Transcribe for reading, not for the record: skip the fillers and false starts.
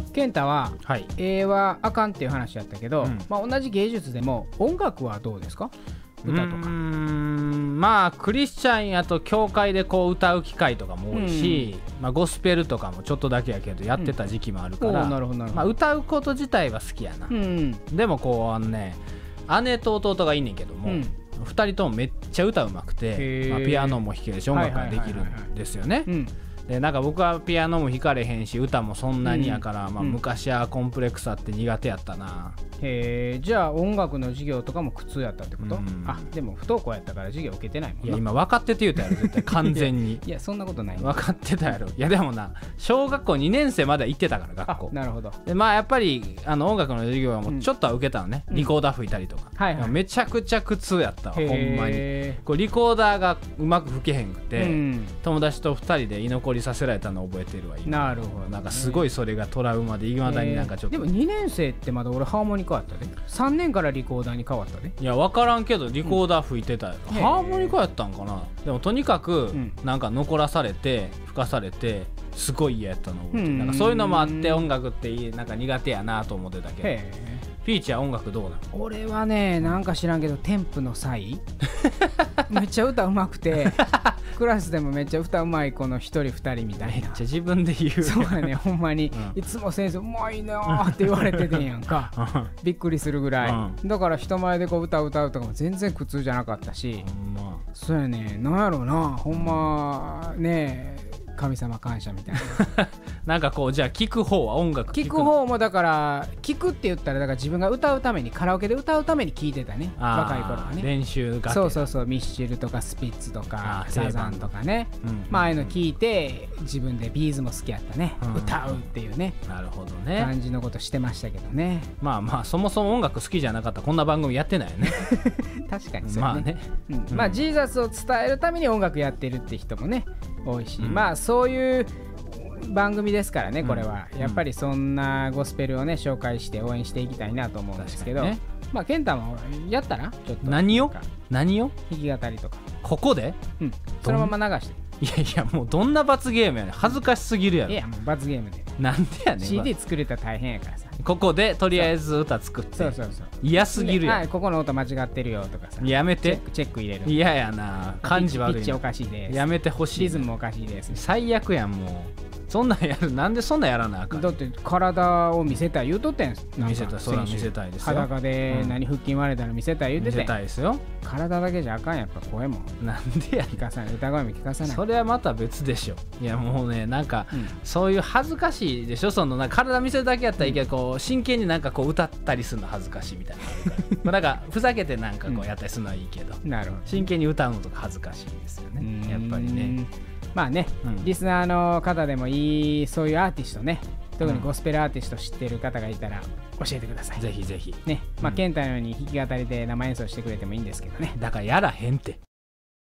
健太は、 はい、 絵はあかんっていう話やったけど、まあ、同じ芸術でも音楽はどうですか？歌とか。 まあクリスチャンやと教会でこう歌う機会とかも多いし、まあ、ゴスペルとかもちょっとだけやけどやってた時期もあるから、まあ、歌うこと自体は好きやな、でもこう姉と弟がいんねんけども、2人ともめっちゃ歌うまくて、まあ、ピアノも弾けるし音楽ができるんですよね。でなんか僕はピアノも弾かれへんし歌もそんなにやから、まあ、昔はコンプレックスあって苦手やったな。 へえ、じゃあ音楽の授業とかも苦痛やったってこと？あ、でも不登校やったから授業受けてないもんな。 いや今分かってて言うたやろ絶対完全にいやそんなことない。 分かってたやろ。いやでもな小学校2年生までは行ってたから学校。 なるほど。でまあやっぱり音楽の授業はもうちょっとは受けたのね、リコーダー吹いたりとか、めちゃくちゃ苦痛やったわほんまに。こうリコーダーがうまく吹けへんくて、友達と2人で居残りさせられたのを覚えてるわ今。 なるほど、 なんかすごいそれがトラウマでいまだになんかちょっと、 でも2年生ってまだ俺ハーモニカやったで。3年からリコーダーに変わったで。 いや分からんけどリコーダー吹いてたよ、ハーモニカやったんかな。でもとにかくなんか残らされて吹かされてすごい嫌やったのを覚えてる。なんかそういうのもあって音楽ってなんか苦手やなと思ってたけど。ピーチは音楽どうなの？ 俺はね、なんか知らんけどテンプの際めっちゃ歌うまくてクラスでもめっちゃ歌うまい子の1人2人みたいな。 めっちゃ自分で言う。 そうやね、ほんまに、いつも先生うまいなーって言われててんやんかびっくりするぐらい、だから人前でこう歌うとかも全然苦痛じゃなかったし、そうやね、なんやろうな、ほんまね神様感謝みたいななんかこうじゃあ聴く方は音楽聴く方もだから聴くって言ったらだから自分が歌うためにカラオケで歌うために聴いてたね、若い頃はね。 練習がそうミッシュルとかスピッツとかサザンとかね、まあああいうの聴いて自分でビーズも好きやったね、歌うっていうね、 なるほどね、 感じのことしてましたけどね。 まあまあそもそも音楽好きじゃなかったらこんな番組やってないよね確かにそうね。まあジーザスを伝えるために音楽やってるって人もね多いし、まあそういう番組ですからねこれは、やっぱりそんなゴスペルをね紹介して応援していきたいなと思うんですけど、まあ健太もやったらちょっと何を弾き語りとかここで、 そのまま流して。 いやもうどんな罰ゲームやねん、恥ずかしすぎるやろ。 いやもう罰ゲームで。 なんでやねん。 CD 作れたら大変やからさ、 ここでとりあえず歌作って。そう嫌すぎるやん。 ここの音間違ってるよとかさ、 やめて。 チェック入れる。 嫌やな、感じ悪い。 ピッチおかしいです、 やめてほしい。 リズムおかしいです。 最悪やんもう。そんなんやる、なんでそんなんやらなあかん。 だって体を見せたい言うとってん。 見せたい、それは見せたいですよ。 裸で腹筋割れたら見せたい言うてて。 見せたいですよ。 体だけじゃあかん、やっぱ声も。 なんでや、 聞かさない、歌声も聞かさない。 それはまた別でしょ。いやもうね、なんか、そういう恥ずかしいでしょ。そのなんか体見せるだけやったらいいけど、こう真剣になんかこう歌ったりするの恥ずかしいみたいなのあるからなんかふざけてなんかこうやったりするのはいいけど、 なるほど、 真剣に歌うのとか恥ずかしいですよね、やっぱりね。 まあね、リスナーの方でもいいそういうアーティストね、特にゴスペルアーティスト知ってる方がいたら教えてください。 ぜひぜひね、まあ健太のように弾き語りで生演奏してくれてもいいんですけどね。 だからやらへんって